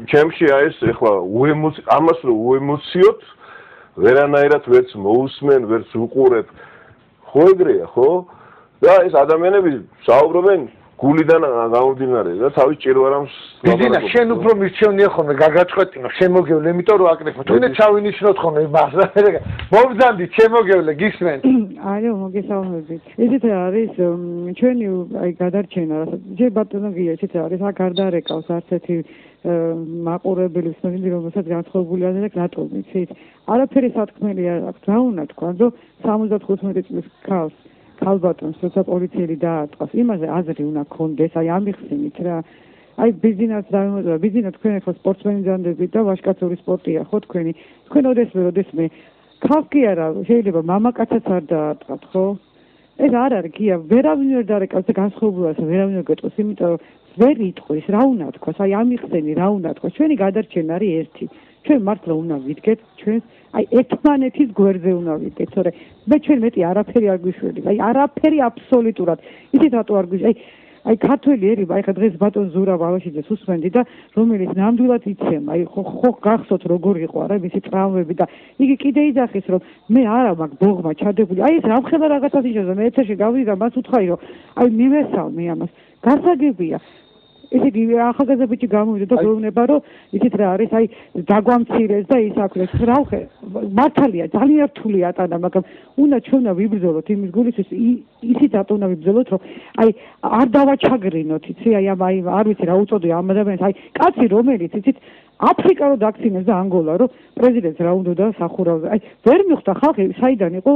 ჩემში აი ეს ეხლა ამას რომ უემოციოთ ვერანაირად ვერც მოусმენ, ვერც უყურებ. ხო ეგრეა, ხო? და ეს ადამიანები საუბრობენ გულიდან გამომდინარე და თავის ჭირვარამს ბიზინა შენ უფრო მირჩევნია ხოლმე გაგაჭყვეტინო შემოგევლე იმიტომ რომ აკრიფო თუნდაც ჩავინიშნოთ ხოლმე მომბზანდი შემოგევლე გისმენ აიო მოგესალმებით ესეთ არის ჩვენი აი გადარჩენა ჯერ ბატონო გია ესეთ არის აქ არ დარეკავს არც ერთი მაყურებელი ვსმენდი რომელსაც განსხვავებული არის და რატომ იცით არაფერი სათქმელი არ აქვს რა უნდა თქვა რომ 75 წლის ქალბატონს როცა პოლიციელი დაარტყავს იმაზე აზრი უნდა გქონდეს აი ამიხსენით რა აი ბიზნეს დაიმოწვა ბიზნეს თქვენ ხო სპორტსმენი ძანდებით და ვაჟკაცური სპორტია ხო თქვენი თქვენ ოდესმე ქალს კი არა შეიძლება მამაკაცაც არ დაარტყათ ხო ეს არ არის გია ვერავინ ვერ დარეკავს და განსხვავებულას ვერავინ ვერ გეტყვის იმიტომ რომ ვერ იტყვის რა უნდა თქვას აი ამიხსენი რა უნდა თქვას ჩვენი გადარჩენა არის ერთი ჩვენ მართლა უნდა ვიდგეთ ჩვენს აი ერთმანეთის გვერდზე უნდა ვიდგეთ თორე მე ჩვენ მეტი არაფერი არ გვიშველი აი არაფერი აბსოლუტურად ისეთ რატო არ გვიშველი აი ქართველი ერება აი ხა დღეს ბატონ ზურა ვალაშიძეს უსმენდი და რომელიც ნამდვილად იცემ აი ხო გახსოვთ როგორ იყო არა მისი ტრავმები და იგი კიდე იძახის რომ მე არა მაგ ბოღმა ჩადებული აი ეს რამხელა რაღაცას იშოვა მე ეთერში გავიდი და მას უთხარი რომ აი მივესალმე ამას გასაგებია ესე იგი ახალგაზრდა ბიჭი გამოვიდა და გვეუბნება რომ იცით რა არის აი დაგვამცირეს და ის აქვეს რავხე მართალია ძალიან რთული ატანა მაგრამ უნდა ჩვენ ვიბრძოლოთ იმის გულისთვის ისიც ატონა ვიბრძოლოთ რომ აი არ დავაჩაგრინოთ იცი აი არ ვიცი რა უწოდია ამ ადამიანს აი კაცი რომელიც იცით აფრიკა რო დაქცინეს და ანგოლა რომ პრეზიდენტს რა უნდა და სახურავდა აი ვერ მიხვდა ხალხი საიდან იყო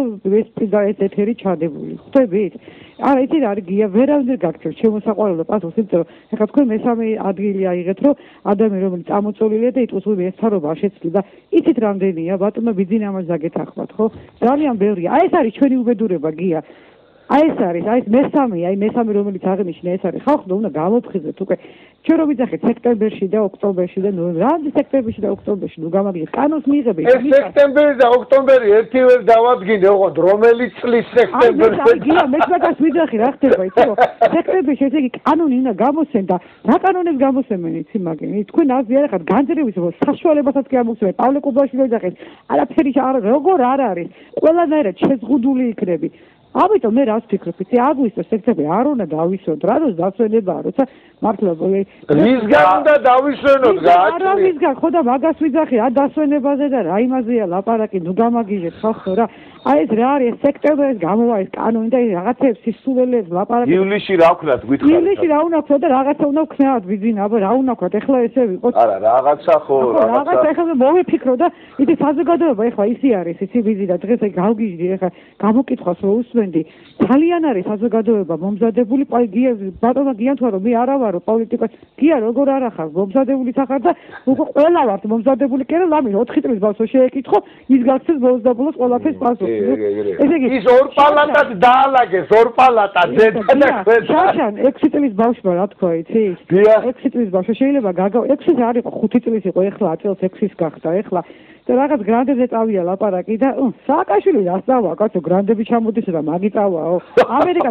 ეს ეთერი ჩადებული ხვდებით არა იცით არის გია ვერავინ გაგჩერს შემოსაყვარებლო პასუხს იმიტომ რომ ეხლა თქვენ მესამე ადგილი აიღეთ რომ ადამიანი რომელიც წამოწოლილია და იტყვის რომ ეს თარობა შეცდიდა იცით რამდენია ბატონო ბიძინა ამას დაგეთახმათ ხო ძალიან ბევრია აი ეს არის ჩვენი უბედურება გია აი ეს არის აი მესამე რომელიც აღნიშნა ეს არის ხალხო უნდა გამოფხიზეთ უკვე ჩვენ რომ ვიძახეთ სექტემბერში და ოქტომბერში და ნოემბერში სექტემბერში და ოქტომბერში ნუ გამაგიეთ კანონს მიიღებით ეს სექტემბერი და ოქტომბერი ერთი ვერ დავადგინე ოღონდ რომელი წლის სექტემბერში აი გია მე მაგას ვიძახი რა ხდება იცი რომ სექტემბერში ესე იგი კანონი უნდა გამოსცენ და რა კანონებს გამოსცემენ იცი მაგინი თქვენ აზრი არ ხართ განძრევის საშუალებასაც კი ამოსცემენ პავლე კუბაშვილი ვიძახეს არაფერი როგორ არ არის ყველანაირად შეზღუდული იქნები ამიტომ მე რას ვფიქრობ იცი აგვისტოს სექტემბერი არ უნდა დავისვენოთ რა დროს დასვენებაა როცა მართლა ვისგან უნდა დავისვენოთ რა ვისგან ხო და მაგას ვიძახი რა დასვენებაზე და რა იმაზეა ლაპარაკი ნუ გამაგიჟეთ ხალხო რა აი ეს რა არის სექტემბერს გამოვა ეს კანონი და რაღაცებს სისულელებს ლაპარაკი ივლისში რა ვქნათ გითხარით ივლისში რა უნდა ვქნათ და რაღაცა უნდა ვქნათ ბიძინა აბა რა უნდა ვქნათ ეხლა ესე ვიყოთ არა რაღაცა ხო რაღაცა ეხლა მოვიფიქრო და იცი საზოგადოება ეხლა ისი არის ისი ბიძინა დღეს აი გავგიჟდი ეხლა გამოკითხვას რო უსმენდი ძალიან არის საზოგადოება მომზადებული გია ბატონო გიან თქვა რომ მე არა ვარო პოლიტიკას გია როგორ არ ახარ მომზადებული სახარ და უკვე ყველა ვართ მომზადებული კი არა ლამი 4 წლის ბავშვს შეეკითხო ის გაქცეს ბოლოს ყველაფერს პასუხი ესე იგი ის ორ პალატად დაალაგეს ორ პალატად ზედა და ქვედა 6 წლის ბავშვმა რა თქვა იცი 6 წლის ბავშვი შეიძლება 6 არ იყო 5 წლის იყო ეხლა აწელს 6-ის გახდა ეხლა და რაღაც გრანდებზე წავია ლაპარაკი და სააკაშვილი დასწავა კაცო გრანდები ჩამოდის და მაგიწავაო ამერიკა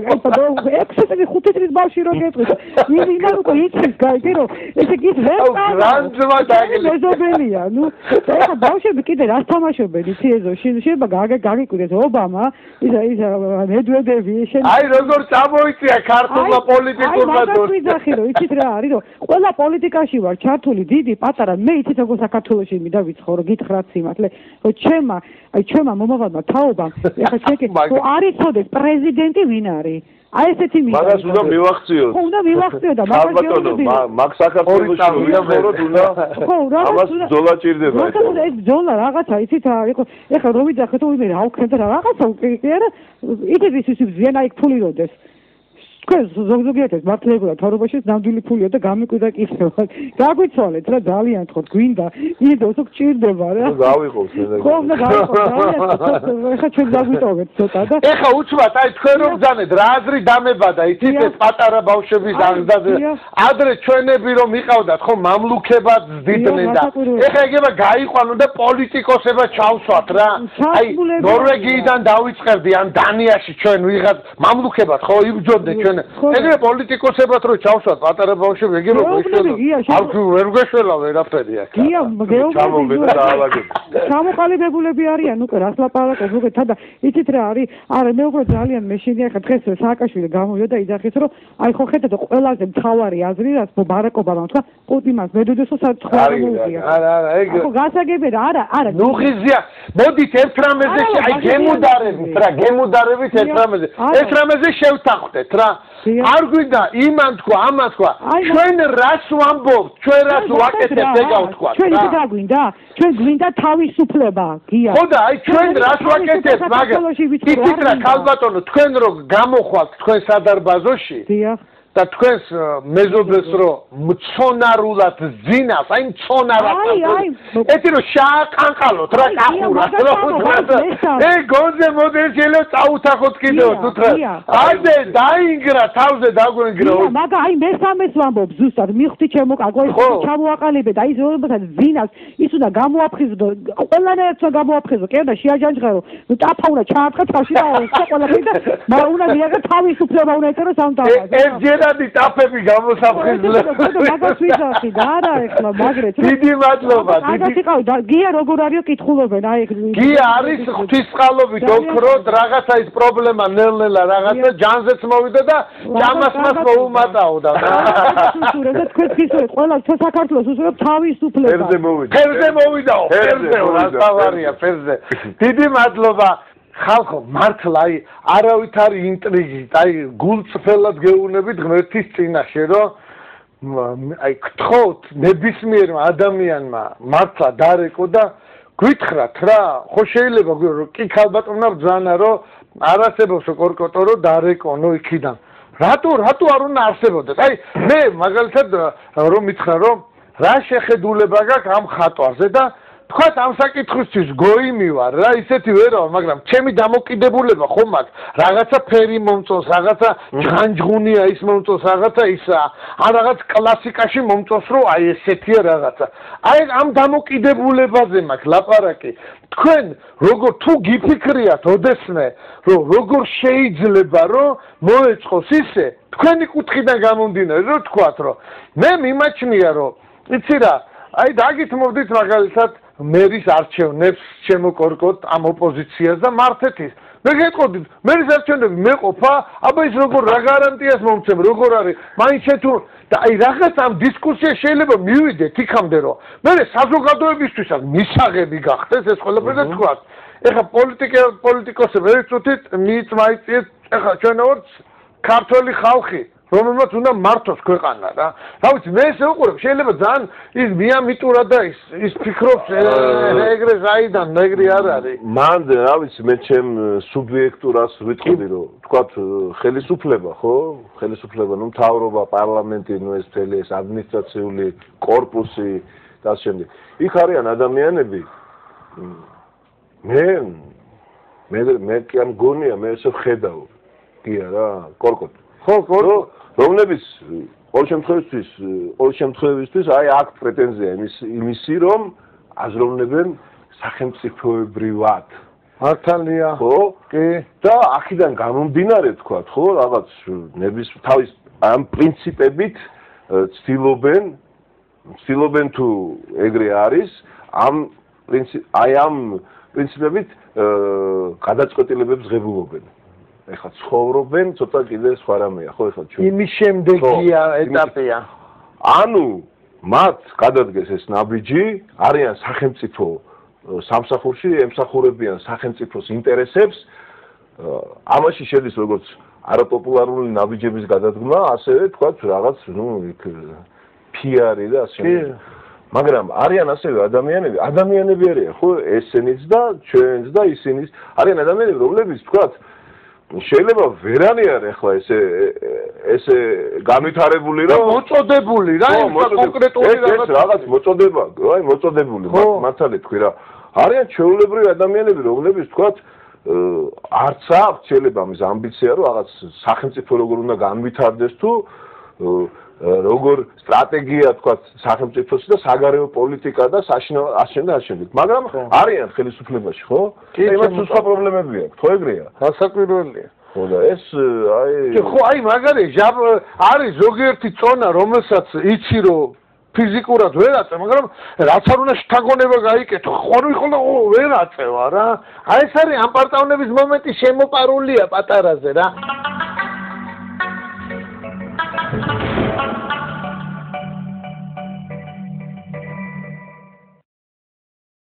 6 წლის 5 წლის ბავშვი რო გეტყვის ინა უკვე იცის გაიგე რომ ესე იგი ვერ გრანდზმა დაგეზობელია ნუ ეხლა ბავშვები კიდე რას თამაშობენ იცი ეზო შეიძლება გაგიკვირდეს ობამა ის მედვედევი აი როგორ წამოიწია ქართულმა პოლიტიკურმა დონეზე ვიძახი რომ იცით რა არის რომ ყველა პოლიტიკაში ვარ ჩართული დიდი პატარა მე იცით როგორ საქართველოში მივიცხოვრო გითხრათ სიმართლე რომ ჩემმა მომავალმა თაობამ ეხლა შეკი არ იცოდეს პრეზიდენტი ვინ არის აი ესეთი მაგას უნდა მივახციოთ. ხო, უნდა მივახციოთ და მაგ საქართველოს ვიახოროთ უნდა. ხო, ამას ბრძოლა ჭირდება. მაგას ეს ბრძოლა რაღაცა იცით იყო ეხლა რომ ვიძახეთ უიმე რა უქნებ და რაღაცა კი არა იდეის ის ზიანა იქ ფული როდეს თქვენ ზოგადად მართლებულად თორობაში ნამდვილი ფულია და გამიკვირდა კიდევ გაგვიცვალეთ რა ძალიან თქო გვინდა იდო თუ გჭირდება რა გავიყოს ხო და გავიყოს ეხლა ჩვენ გაგვიტოვეთ ცოტა და ეხლა უცბად აი თქვენ რომ ბრძანეთ რა აზრი დამებადა იცით ეს პატარა ბავშვების აღზრდაზე ადრე ჩვენები რომ იყავდათ ხო მამლუქებად ზდიდნენ და ეხლა ეგება გაიყვანო და პოლიტიკოსებად ჩავსვათ რა აი ნორვეგიიდან დავიწყებდი ან დანიაში ჩვენ ვიღაც მამლუქებად ხო იბრძოდნენ ჩვენ ეგრე პოლიტიკოსებად რო ჩავსვათ პატარა ბავშვები ეგრე რო ვერ გვეშველა ვერაფერი აქ გია გეოგრაფია ჩამოყალიბებულები არიან უკვე რას ლაპარაკობ უკვე თა და იცით რა არის არა მე უფრო ძალიან მეშინია ხა დღეს სააკაშვილი გამოვიდა და იძახის რომ აი ხო ხედავთ ყველაზე მთავარი აზრი რაც ბარაკ ობამამ თქვა პუტინს მედუდესო საწყო მოუწია არა ეგ ხო გასაგებია არა ნუ ხიზია მოდით ერთ რამეზე აი გემუდარებით რა გემუდარებით ერთ რამეზე ეს რამეზე შევთანხმდეთ რა არ გვინდა იმან თქვა ამან თქვა ჩვენ რას ვამბობთ ჩვენ რას ვაკეთებთ ეგა ვთქვა ჩვენ ისე გაგვინდა ჩვენ გვინდა თავისუფლება გია ხო და აი ჩვენ რას ვაკეთებთ მაგრამ იცით რა ქალბატონო თქვენ რო გამოხვალთ თქვენ სადარბაზოში დიახ და თქვენს მეზობლებს რომ მცონარულად ძინავს, აი მცონარად. ეთი რომ შააკანყალოთ რა კახურად რა. გონზე მოდელშელო წაუთახოთ კიდევ თუ რა. აიდე დაინგრა თავზე დაგვენგრა. მაგა აი მესამეს ვამბობ ზუსტად მიხდი ჩემო კაკო ის ჩამოაყალიბე და ის როდესაც ძინავს ის უნდა გამოაფხიზო ყველანაირად უნდა გამოაფხიზო კი და შეაჯანჯღარო ტაფა უნდა ჩააფხა თავში და ყველაფერი და მაგრამ უნდა მიიღო თავისუფლება უნდა ეკერო სამთავრობო დადი ტაფები გამოსაფხიზლე. მაგას ვიზახი და არა ეხლა მაგრეთ. დიდი მადლობა. დიდი გია როგორ არისო კითხულობენ აი გია არის ღვთისწყალობით ოქროდ რაღაცა ის პრობლემა ნელ-ნელა რაღაცა ჯანზეც მოვიდა და ჭამასმას მოუმატაოდა. სუსურებს თქვენ ხისურეთ ყველა საქართველოს უსურებ თავისუფლება. ფერზე მოვიდაო. ფერზე რასავარია ფერზე. დიდი მადლობა. ხალხო მართლა აი არავით არის ინტრიგი აი გულწრფელად გეუბნებით ღმერთის წინაშე რომ აი გთხოვთ ნებისმიერ ადამიანმა მართლა დარეკო და გვითხრათ რა ხო შეიძლება რომ კი ქალბატონმა ბრძანა რომ არ არსებობს კორკოტო რომ დარეკონო იქიდან რატო არ უნდა არსებობდეს აი მე მაგალითად რომ მითხრა რომ რა შეხედულება გაქვს ამ ხატვაზე და თქვათ ამ საკითხისთვის გოიმივარ რა ისეთი ვერავ მაგრამ ჩემი დამოკიდებულება ხომ აქვს რაღაცა ფერი მომწონს რაღაცა ჯანჯღუნია ის მომწონს რაღაცა ისა ან რაღაც კლასიკაში მომწონს რომ აი ესეთია რაღაცა აი ამ დამოკიდებულებაზე მაქვს ლაპარაკი თქვენ როგორ თუ გიფიქრიათ ოდესმე რომ როგორ შეიძლება რომ მოეწყოს ისე თქვენი კუთხიდან გამომდინარე რომ თქვათ რომ მე მიმაჩნია რომ იცი რა აი დაგითმობდით მაგალითად მერის არჩევნებს შემოკორკოთ ამ ოპოზიციას და მართეთის. მე გეტყოდით, მერის არჩევნები მეყოფა, აბა ის როგორ რა გარანტიას მომცემ, როგორ არის, მაინც თუ და აი რაღაც ამ დისკუსია შეიძლება მივიდეთ იქამდე რომ მე საზოგადოებისთვისაც მისაღები გახდეს ეს ყველაფერი და თქვა. ეხლა პოლიტიკოსები ერთ წუთით მიწმაიწიეთ, ეხლა ჩვენ ვართ ქართველი ხალხი რომელმაც უნდა მართოს ქვეყანა რა. რა ვიცი, მე ესე ვუყურებ, შეიძლება ძალიან ის მიამიტურა და ის ფიქრობს ეგრე საიდან, ეგრე არ არის. მან რა ვიცი, მე ჩემ სუბიექტურას ვიტყოდი, რომ თქვათ ხელისუფლება, ხო? ხელისუფლება, ნუ მთავრობა, პარლამენტი, ნუ ეს მთელი ეს ადმინისტრაციული კორპუსი და ამ შემდეგ. იქ არიან ადამიანები. მე კი ამ გონია, მე ესე ვხედავ. გია რა, კორკოტ. ხო, რომლებიც ყოველ შემთხვევისთვის აი აქვს პრეტენზია იმისი რომ აზროვნებენ სახელმწიფოებრივად მართალია ხო კი და აქედან გამომდინარე თქვა ხო რაღაც თავის ამ პრინციპებით ცდილობენ თუ ეგრე არის ამ პრინციპებით გადაწყვეტილებებს ღებულობენ ეხლა ცხოვრობენ ცოტა კიდე სხვა რამეა ხო ეხლა ჩვენ იმის შემდეგია ეტაპია ანუ მათ გადადგეს ეს ნაბიჯი არიან სახელმწიფო სამსახურში ემსახურებიან სახელმწიფოს ინტერესებს ამაში შედის როგორც არაპოპულარული ნაბიჯების გადადგმა ასევე თქვა რაღაც ნუ PR-ი და ასე მაგრამ არიან ასევე ადამიანები არიან ხო ესენიც და ჩვენც და ისინიც არიან ადამიანები რომლებიც თქვა შეიძლება ვერანი არ ახლა ესე განვითარებული რა მოწოდებული რა კონკრეტული რაღაც მოწოდება აი მოწოდებული მართალი თქვი რა არიან ჩვეულებრივი ადამიანები რომლებიც თქვათ არც აქვს შეიძლება ამის ამბიცია რომ რაღაც სახელმწიფო როგორ უნდა განვითარდეს თუ როგორ სტრატეგია თქვათ სახელმწიფოსი და საგარეო პოლიტიკა და საშინაო მაგრამ არიან ხელისუფლებაში ხო? იმას სხვა პრობლემები აქვს, ხო ეგრეა? გასაკვირველია. ხო და ეს აი ხო აი მაგარი არის ზოგიერთი წონა რომელსაც იცი რომ ფიზიკურად ვერ აწევ, მაგრამ რაც არ უნდა შთაგონება გაიკეთო, ხوارვი ხოლმე ვერ აწევა რა. აი ეს არის ამპარტავნების მომენტი შემოპარულია პატარაზე რა.